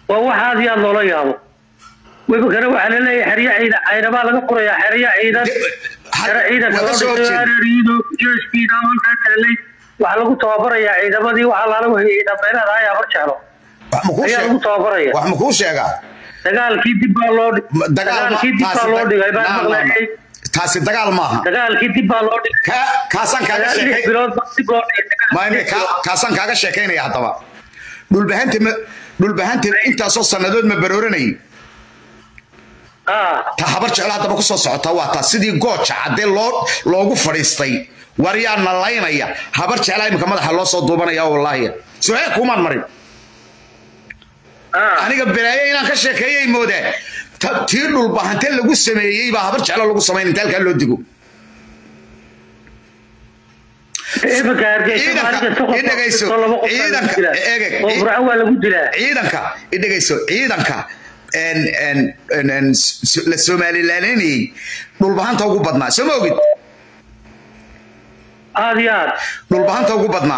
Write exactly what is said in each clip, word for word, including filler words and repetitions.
وواحد يلا لا يابو ويبقى على لي حرية عيدا عيدا ما لقى قرية حرية عيدا حرية عيدا كذا ريدو جيش كذا والكذا اللي وعلى قط وبرية عيدا ما دي وعلى له عيدا بين هذا يا برشلو وحمكوش وحمكوش يا جا دجال كي دبالود دجال كي دبالود غيبان taasi dagaal maaha dagaalkii dib baa loo dhigay ka kaasan kaaga sheekay ma inay ka kaasan kaaga sheekaynaya hadaba dhul bahanta dhul bahanta inta soo sanadood ma barooranay ah ta habar jecel hadaba ku soo socota waa ta sidii gooja cadee loo loogu fariistay wariyana laynaya habar jecel imka madaxa loo soo duubanaya wallahi soo kuman marin ah aniga baraayay inaan ka sheekeeyay moodaa tii dhul bahante lagu sameeyay baa habar jecel lagu sameeyay inta halka loo digo ciidanka idagayso ciidanka en en en la Somalilandni dhul bahanta ugu badnaa soo moogid aadiyad dhul bahanta ugu badnaa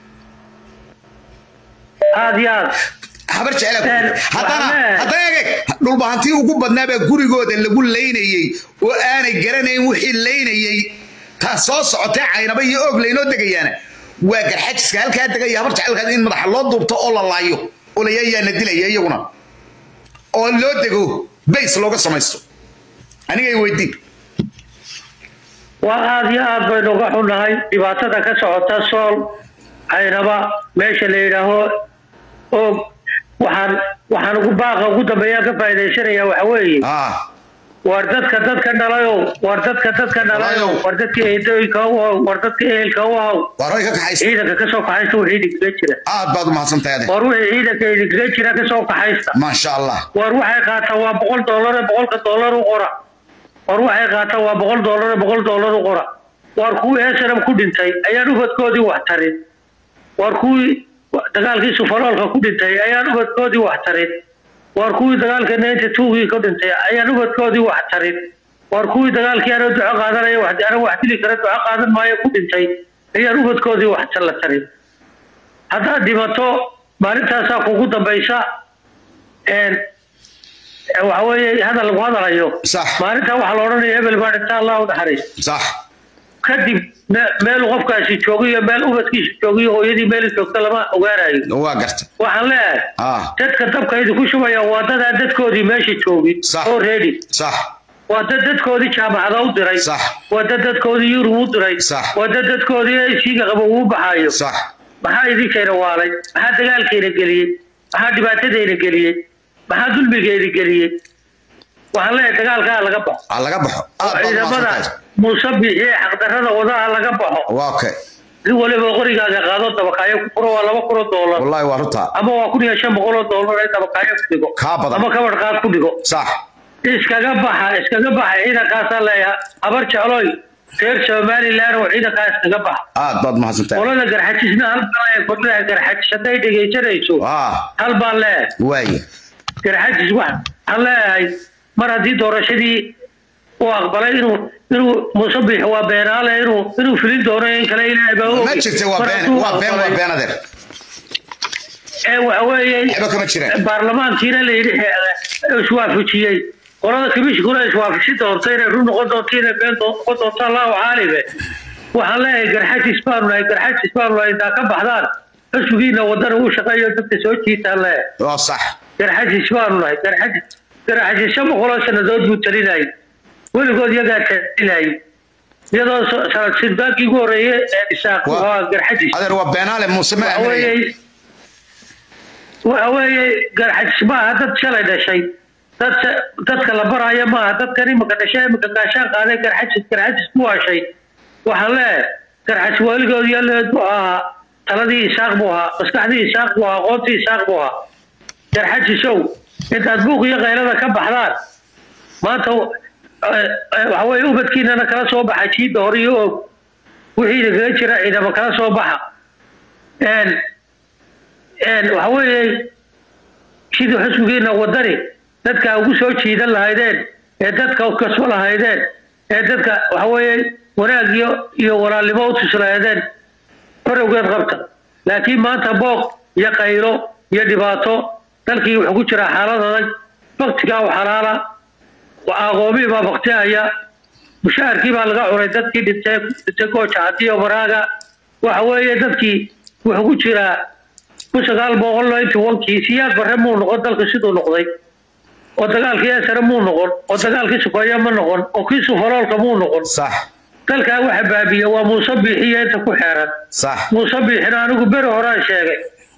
aadiyad habar jecel hadana hadana eeg dhul bahantii ugu badnaa baa gurigooda lagu leynayay oo aanay garanayn wixii leynayay ta soo socotay caynaba iyo og leyno degayana waa garxajiska halka degay habar jecelka in madax loo duubto oo la laayo oo la yaayana dilay iyaguna oo loo dego base looga samaysto aniga ay weydii waa aad iyo aad bay nooga xunahay dhibaatada ka socota sool caynaba meesha la yiraahdo oo waxaan waxaan ugu baaqa ugu dambeeya ka faa'iideysanaya waxa weeye ah war dadka dadka dhalayo war dadka dadka dhalayo war dadka eedooyinka oo war dadka ehelka oo waray ka kaxaysta ciidanka ka soo kaxaysta wixii dhigay jira aad baad u mahadsantahay war wixii ciidanka dhigay jira ka soo kaxaysta ma sha Allah war waxay qaataa waa boqol dollar boqol dollar u qora war waxay qaataa waa boqol dollar boqol dollar u qora war kuwii heesaram ku dhintay ayaan ubadkoodii wax tarin war kuwii dagaalkii sufaloolka ku dhintay ayaan ubadkoodii wax tarin war kuwii dagaalka neenta tuugii ku dhintay ayaan ubadkoodii wax tarin war kuwii dagaalkii aan duco qaadanaya wax aan wax dili kara duco qaadan maayo ku dhintay ayaan ubadkoodii wax la tarin hadda dimato maalintaas kugu dambaysa een waxa weeye hada lagu hadalayo maalinta waxa la oranayaa hebel baa inta Allah u dhaxaray sax kadib meel qofkaasi joogiyo meel ubadkiisa joogiyo hooyadii meel joogta lama ogaanayo waa garta waxaan leeyahay ah dadka dabkaydu ku shubaya waa dad dadkoodii meesha joogi oo ready sax waa dad dadkoodii jaamacada u diray sax waa dad dadkoodii yurub u diray waa dad dadkoodii ay siiga qabo u baxayo sax maxaa idin keenay waalay maxaa dagaalkeena geliyay maxaa dhibaatadeena geliyay maxaa dulmigeena geliyay waxaan leeyahay dagaalka laga baxo laga baxo ciidamada musabbihi xaqdarrada wadaha laga baxo okay li waliba qorigaaga qaado dabaqayo ku furo waa laba kun oo dollar wallahi waa ruta ama waa kun iyo shan boqol oo dollar ay dabaqayo ku dhigo ama ka warqaad ku dhigo sax iskaga baxa iskaga baxa ciidankaas leeyahay habar jecloy reer Somaliland oo ciidankaas iskaga baxa aad baad mahadsantahay walaal garxajisna hal baa ay fadhiya garxajisada ay dhigaysanayso ah hal baa lee way garxajis wax hal leeyahay mar hadii doorashadii oo aqbalay inuu inuu musabbiix waa beenaale inuu inuu filin doono in kale ilaahay baa oo ma jirtay waa been waa been waa beenadeer ee waxa weeye waxba kama jiraan baarlamaankiina la yiri iswaafajiyay qolada kibishkuna iswaafajin doonta inay run noqon doonto inay been noqon doonto Allah caalibe waxaan leeyahay garxajis baan leeyahay garxajis baan leeyahay inta ka baxdaan xisbigiina wadana uu shaqeeyo dadka soo jiita leeyahay waa sax garxajis baan leeyahay garxajis garxajis shan boqol sanadood buu talinay weligood yaga talinay iyadoo sanad sidbaaqii ugu horeeyay ee isaaq waa garxajis adeer waa beenaale muuse ma aaminay waxa weeye garxajis ma dad shalay dhashay dad dadka la barayo ma dadkani ma dhashay ma gaashaan qaaday garxajis garxajis ku washay waxa la garxajis weligood yaleed waa taladii isaaq buu ahaa maskaxdii isaaq buu ahaa qoontii isaaq buu ahaa garxajis oo intaad buuq iyo qaylada ka baxdaan maanta waxa weeye ubadkiina kala soo baxay jiida hore iyo wixii laga jira ciidamo kala soo baxa een een waxa weeye sidii xisbigeena wadani dadka ugu soo jiidan lahaydeen ee dadka u kasoo lahaydeen ee dadka waxa weeye wanaag iyo iyo walaalnimo u tuslaayeen farowgeed qabta laakiin maanta booq iyo qaylo iyo dhibaato dalkii wuxuu ku jiraa xaalad adag waqtiga oo xalaala وأقومي ما بقتها يا مشاعر كيف على قاعد ردتك دتكوش عتيه وبراجع وحوي دتك وحكوشرا وشغال بقول له أنت وانكي سياق برمو نقول دل كسيدو نقضي وتقال كيا سرمو نقول وتقال كيس قيا من نقول وكيس فرال كمو نقول صح قال كأو حبابي ومصبي هي تكو حيران صح مصبي حنا نقول بره ورا شيء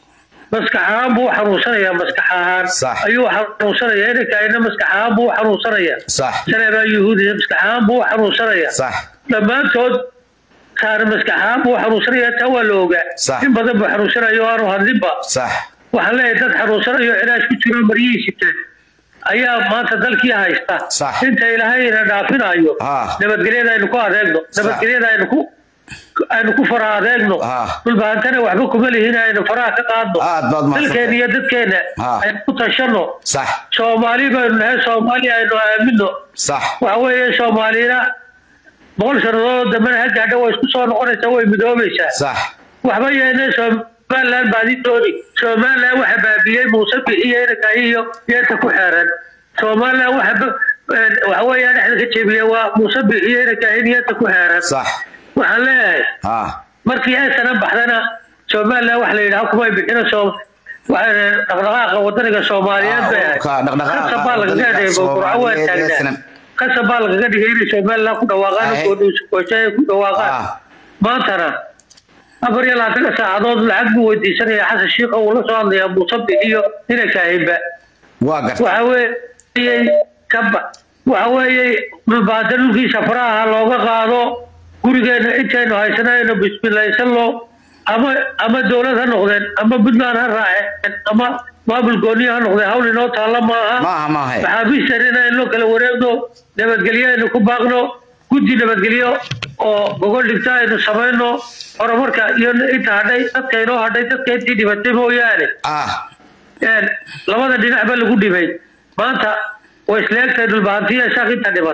مسكحان بو حروسنيا مسكحان صح ايوه حروسنيا إنك كاينه مسكحان بو حروسنيا صح سنه يهودي مسكحان بو حروسنيا صح لما تود كان مسكحان بو حروسنيا تو لوغا صح in badan buu xaruusanayo aanu hadlinba صح waxa leeyahay dad xaruusanayo inaad ku jiro mariyisiita ayaa maanta dalkii haysta inta ilaahay ina dhaafinayo nabadgelyada aynu ku adeegno nabadgelyada aynu ku aynu ku fara adeegno dhulbaantana waxba kuma lihin aynu faraha ka qaadno dalkeena iyo dadkeena aynu ku tashano Soomaali baynu nahay Soomaali aynu aamino waxa weeye Soomaalina boqol sanadood dambe hadda way isku soo noqonaysaa way midoobaysaa waxba yeelay Somaliland baadi dooni Somaliland waxa baabiyay Muuse Bixiye kaayiyo yeerta ku xeeran Somaliland waxa waxa weeye dhaxda ka jebiya waa Muuse Bixiye kaayiyo ku xeeran waxaan leeyahay markii ay sana baxdana Somaliland wax la yiraahdo kuma bixino soo waxa dhaqdhaqaaqa wadaniga Soomaaliyeed bay kasaba laga dhigay burcawaa taagna kasaba laga dhigay Somaliland ku dhawaaqaan oo qoysay ku dhawaaqaan maantana afar iyo labaatan saacadood lacag buu weydiisanaya xasan sheekh oo la soo hadlaya Muuse Bixiye ina kaayba waa gartay waxa weeye kaba waxa weeye mabadalkii safaraha looga qaado gurigeena intaynu haysanayno bismillaahsan loo ama ama dawladda noqdeen ama Puntland ha raaceen ama maamul gooni ha noqdeen hawl inoo taala maaha maaha maaha waxa bisarina in loo kala wareegno nabadgelyada ku baaqno guddi nabadgelyo oo gogol dhigta aynu sameeyno horumarka iyo inta hadhay dadka inoo hadhay dadka intii dhibatay mooyaane ah een labada dhinac ba lagu dhibay maanta way isleegtay dhulbaantiya shaqinta dhibat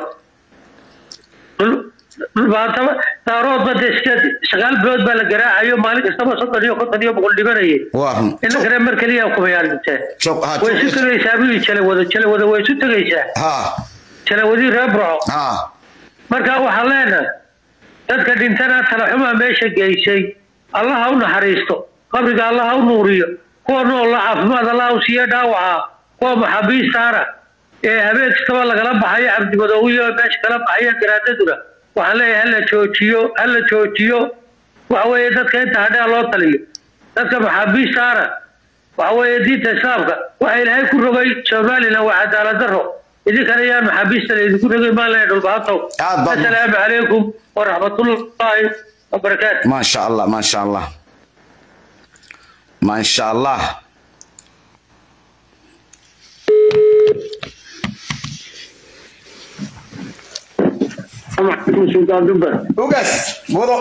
dhulbaantaba daarood badeeskad shaqal bilood baa la garaacayo maalin kastaba soddon iyo konton iyo boqol dhibanayay inna kale mar kaliya ku bayaalintay way si tagaysaa bii jale wada jale wada way si tagaysaa ha jale wadi reebro ha marka waxa leena dadka dhintana tala xuma meesha geysay Allah ha u naxariisto qabriga Allah ha u nuuriyo kuwa nool caafimaad Allah u siiyo dhaawaca kuwa maxaabiis saara ee habeenkii laga la baxay Cabdi Madoowiyo meesha kala baxay garaadaduna waxa leeyahay la joojiyo hal joojiyo waxa weeye dadka inta hadha loo taliyo dadka maxaabiis saara waxa weeye diinta islaamka waxa ilaahay ku rogay Soomaaliland waa cadaalad darro idinka ayaa maxaabiista idinku rogay maalinta dhulbaato assalaamu alaykum wa rahmatullahi wa barakaatuh ma sha Allah ma sha Allah ma sha Allah سلطان دبر وقس وضع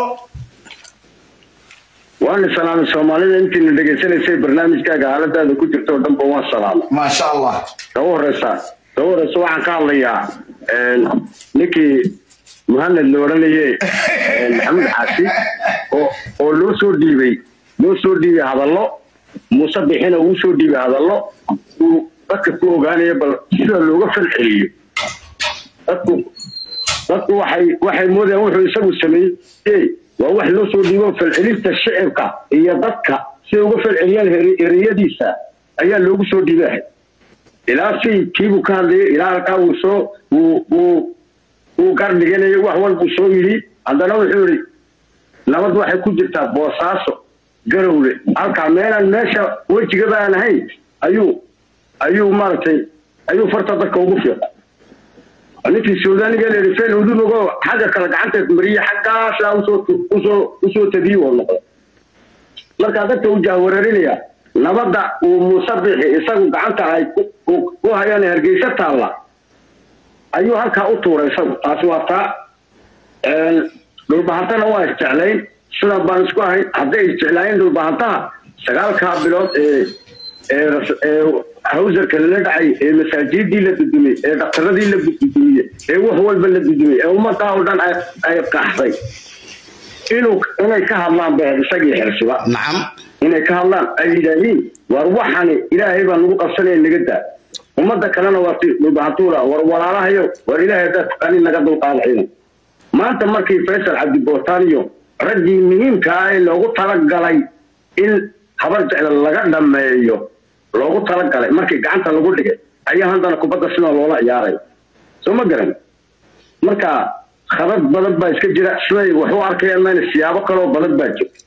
وانا سلام الصومالي انت اللي دغيسنيسay barnaamijkaaga xaaladaada ku jirto dhanba waa salaam ma sha Allah dawrasa dawrasa waxaan ka hadlayaa een niki Muhammad Looranayay een Maxamed Xaasi oo oo loo soo dhiibay loo soo dhiibay hadallo Muuse Bixiye uu soo dhiibay hadallo uu dadka ku ogaanaya bal sida looga falceliyo dadku dadku waxay waxay moodeen wuxuu isagu sameeyay waa wax loo soo dhiibo falcelinta shacabka iyo dadka si uga falceliyaan ereyadiisa ayaa loogu soo dhiibay ilaa si kiibu ka hadlay ilaa ka uu soo uu uu uu gardiganayo wax walba soo yiri hadana wuxuu yiri nabad waxay ku jirtaa Boosaaso Garowe halka meelan meesha wajiga baan ahay ayuu ayuu martay ayuu farta dadka ugu fiiqay أنتي السوداني قال لي فين ودون وجو حاجة كانت عندك مرية حاجة لا وصوت وصوت وصوت تبيه والله لكن هذا توجه وررينيا نبضع ومصبح يسوي عنك هاي وهاي يعني هرجيسة الله أيوه هالك أطور يسوي أسواقا لو بحثنا هو استعلين شنو بنسقى هاي هذا استعلين لو بحثنا شغال كابلوت هوزر كلا دعي مساجد دي لتدمي دكتور دي لتدمي هو هو البلد لتدمي هو ما تعودن أي قحطي إنه إنه كهربان به سجى حرسوا نعم inay ka hadlaan ay yidhaahiin war waxani ilaahay baa nagu qabsanaya naga daa ummadda kalena waa dhulbahantuula war walaalahayo war ilaahay dad qani naga dulqaada ciidan maanta markii Faysal Cabdi Bootaaniyo raggii muhiimka ah ee loogu talagalay in habar jecel laga dhameeyo loogu talagalay markii gacanta lagu dhigay ayaa handana kubadda sida loola ciyaaray soo ma garan marka khalad badan baa iska jira siday wax u arkayaan ma siyaabo kale oo badan baa jira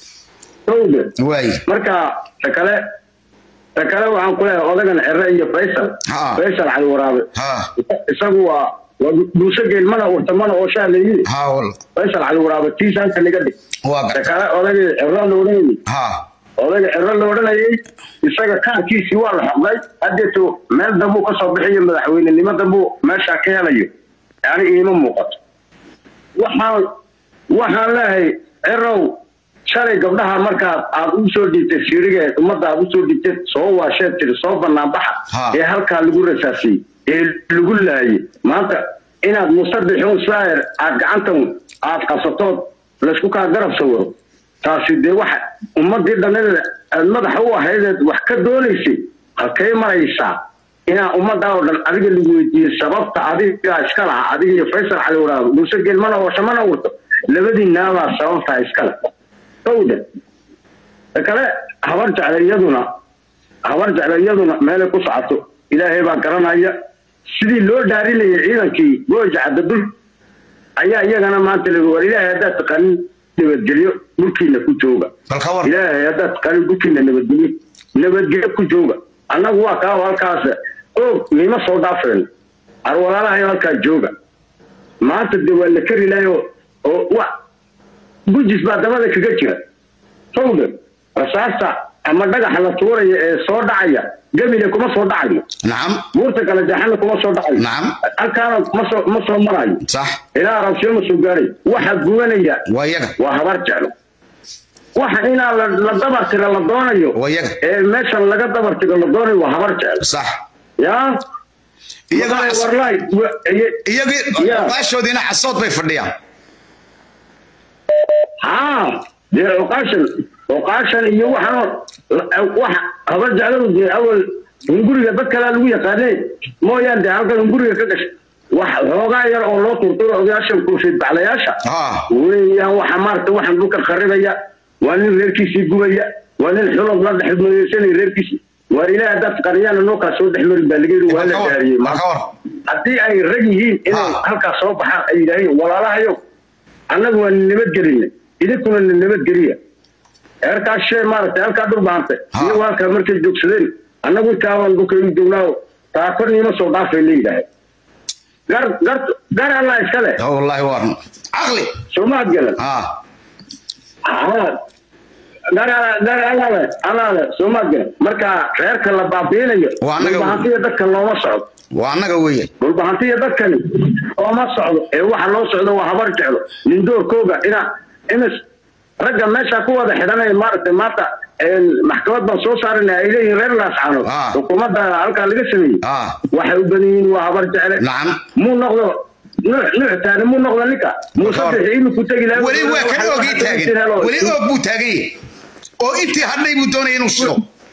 towde way marka takale takale waxaan ku leeyahay odagan Cirre iyo Faysal Faysal Cali Waraabe isagu waa duusageel mana urtamana oo shaaleeyay ha wal Faysal Cali Waraabe tiisan ka niga dhig waa takale odaga Cirre loo leeyahay ha odaga Cirre loo leeyahay isaga kaarkiisi waa la xoqday hadeeto meel dambu ka soo bixiyo madaxweynenimada buu meesha ka helayo yani iima muuqato waxaan waxaan leeyahay Cirrow shalay gabdhaha marka aad u soo dhigtay shiriga ummadda aad u soo dhigtay soo waasheed tir soo banaan baxa ee halka lagu rasaasay ee lagu laayay maanta inaad musabbixun saayir aad gacantan aad qabsato la isku ka garab sawiro taasi de wax ummadii dhanada aad madax u ahayd wax ka doonaysay halkay maraysaa ina ummadda oo dhan adiga lagu weydiiyay sababta adiga iska laha adiga iyo Faysal Cali Waraabe duusha gelmana oo shamana wurto labadii naaba sababta iska laha towda kale habar jeclayaduna habar jeclayaduna meel ku socoto ilaahay baa garanaya sidii loo dhaarinayay ciidankii goojacada dul ayaa iyagana maanta lagu war ilaahay hada taqaan nabadgelyo dhulkiina ku jooga ilaahay hada taqaan dhulkiina nabadgelyo nabadgelyo ku jooga annagu waa ka halkaas oo nima soo dhaafeen ar walaalaha halka jooga maanta de waa la kari laayo oo wa gujis baa dabada kaga jira towda rasaasta ama dhagaxa la tuurayo ee soo dhacaya gabile kuma soo dhacayo naam buurta kala jaxana kuma soo dhacayo naam halkaana ma soo ma soo marayo sax ilaa rabsho ma soo gaaray waxa gubanaya wayaga waa habar jeclo waxa ina la dabartira la doonayo wayaga ee meeshan laga dabartira la doonayo waa habar jeclo sax ya iyaga warlay iyaga qaashoodina xasood bay fadhiyaan ها دي عقاشن عقاشن iyo waxaan wax habar jecladu de awal guriga dadka la lagu yaqaanay mooyaan de halkan guriga ka gashay wax hoogaa yar oo loo turturo odayaashan ku shid baclayaasha weeyaan waxa maarta waxaan dhulka qaribaya waa nin reerkiisii gubaya waa nin xulub la dhaxmaysanay reerkiisii waa ilaahay dad qariyana noo ka soo dhaxmari baaligeeru waa la gaariyay ma hadii ay rag yihiin inay halka soo baxaan ay yiraahdeen walaalahayo annagu waan nabad gelinay idinkuna nabad geliya erka shay maartay halka dhul baantay iyo waa ka markay joogsadeen annagu taawan dhulkay doonaa taaqarnimo soo dhaafay leeyahay gar gar gar Allah iskale wallahi waan aqli soo galan ah ah gar gar Allah Allah soo galan marka reerka la baabiinayo baantiya dadka looma socdo waa anaga weeyay dhul baantiya dadkan oo ma socdo ee waxa loo socdo waa habar jeclo nin doorkooga ina inas ragga meesha ku wada xidhanay maartay maanta ee maxkamadda soo saaran ay leeyihiin reer laascaano xukuumadda halka laga sameeyay waxay u badiyeen waa habar jecel nacam mu noqdo nuux taani mu noqdo ninka musabbix inuu ku tagi lahaa wali waa ka ogi taagan wali og buu taagay oo intii hadlay buu doonay inuu shido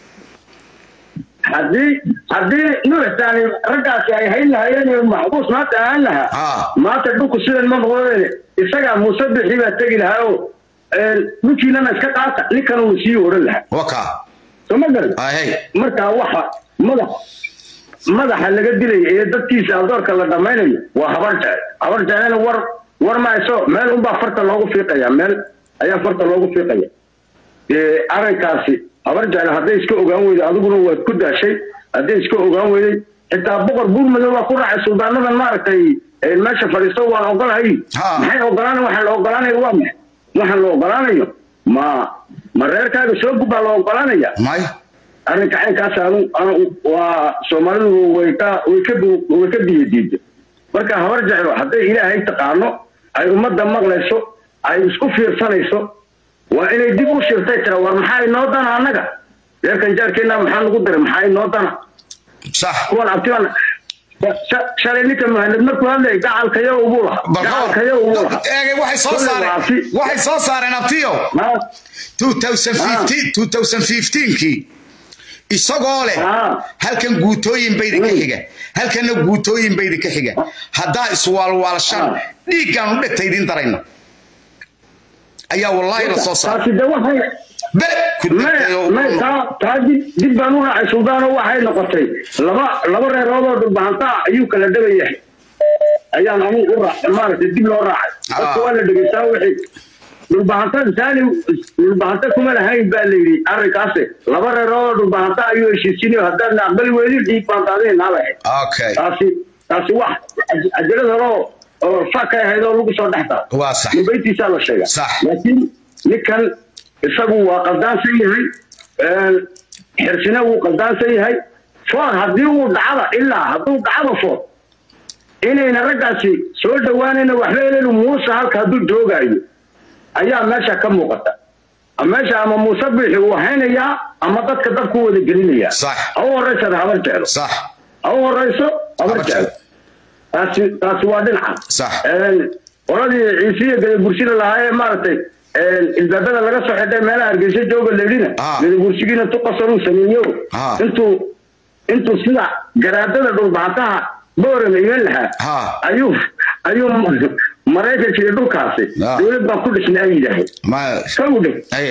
hadii hadii nuux taani raggaasi ay hayn lahaayeen maxbuus maanta aan laha maanta dhulku sidan ma noqdeen isaga musabbixi baa tagi lahaa oo ninkiina iska qaata ninkan uu sii oran lahaa waka soma garan ay marka waxa madax madaxa laga dilay ee dadkiisa adoorka la dhamaynayo waa habar jecel habar jecel war war ma iso meel un baa farta loogu fiiqaya meel ayaa farta loogu fiiqaya ee arinkaasi habar jecel haday iska ogaan weydo adiguna waad ku daashay haday iska ogaan weyday xitaa boqor buurmado waa ku raacay suldaanadan maartay ee meesha fadhiisto waan ogolahay maxay ogolaan waxa la ogolaanayo waa maxay waxa la ogolaanayo ma ma reerkaaga soo gubaa la ogolaanaya may arrinka caynkaas aanu waa Soomaalidu way ka way ka way ka diiday marka habar jecel haday ilaahay taqaano ay ummadda maqlayso ay isku fiirsanayso waa inay dib u shirtay tira war maxay noo dana anaga reerkan jaarkeena maxaa lagu diray maxay noo dana صح kuwan abtiyan shalay ninka mahalad markuu hadlay gacalkayo ugu laha gacalkayo ugu laha eegay waxay soo saareen waxay soo saareen abtiyo twenty fifteen kii isagoo leh halkan guutooyin bay ka xiga halkan guutooyin bay ka xiga hadaa iswaalwaalshan dhiigan u dhigtay idin darayna ayaa wallahi la soo saaray ما تا تاجي دي بانونا عشودانو waxay noqotay laba laba reerood oo dhulbaanta ayuu kala dhabayay ayaan anu u raacay maartay dib loo raacay dadku wala dhageystaa wixii dhulbaanta taani dhulbaanta kuma lahayn baa leeyahay arrinkaas laba reerood oo dhulbaanta ayuu heshiisiinay haddana aqbal weeyay dhiig baan qaaday naabahay okay taasi taasi wax ajalada oo faaka haydo lagu soo dhaxta waa sax baytiisa la sheegay laakiin nikan isagu waa qaldaansan yahay ee xirsina uu qaldaansan yahay foor hadii uu dhacdo ilaa haduu dhacdo foor inayna ragaasi soo dhawaanayna waxba inuu Muuse halka haduu joogayo ayaa meesha ka muuqata meesha ama Muuse bixi uu haynaya ama dadka dadku wada gelinaya sax oo horeysa habar jecel sax oo horeyso habar jecel taasi taasi waa dhinaca sax ee oradii ciisiga galay burshida lahaay maartay البابا laga soo xidhay meelaha Hargeysa jooga leedina mid bursigina tu qasaru sameeyo intuu intuu sida garaadada dhulbaataha boorama iman laha ayuu ayuu Mareykanka iyo dhulkaasi dawladda ku dhisnay yahay ma kawde ay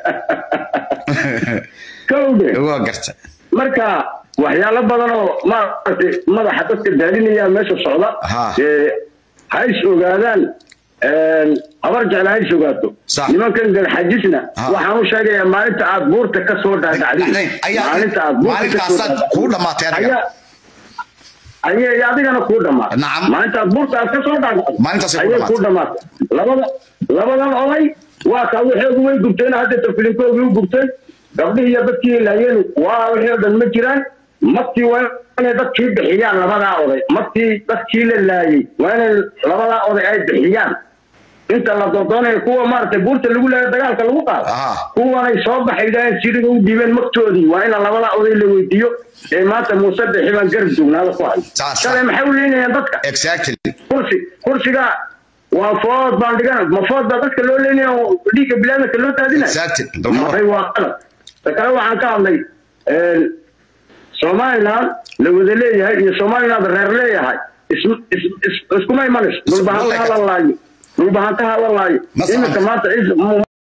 kawde waa garta marka waxyaalo badan oo maartay madaxa dadka daalinaya meesha socda ee hay ogaadaan abar jeclahay sugaato nimankan gal xajisna waxaan u sheegayaa maalinta aad buurta ka soo dhaadhacday maalinta aad buurta ku dhamaatay adiga ayay adigana ku dhamaatay maalinta aad buurta ka soo dhaadhacday maalinta ku dhamaatay labada labadan oday waa ka wixii way gubteen hadda tafliinkoodu u gubtay gabdhihii iyo dadkii laayeen waa wixii dhan ma jiraan markii waa inay dadkii bixiyaan labada oday markii dadkii la laayay waa inay labada oday ay bixiyaan inta la doonay kuwa maartay buurta lagu leeyahay dagaalka lagu qaado kuwa ay soo baxayeen siriga u diibeen magtoodii waa in labada oday la weydiiyo ee maanta Muuse bixibaan garab joognaada ku hay shalay maxay u leeyahay dadka exactly kursi kursiga waa food baan dhigan ma food dadka loo leeyahay dhiiga bilaadka loo taadina exactly waxay waa qalad takala waxaan ka hadlay ee Soomaaliland la wada leeyahay iyo Soomaaliland reer leeyahay isku ma imanis dhulbaanta la laayo dhulbaanta la laayo inta maanta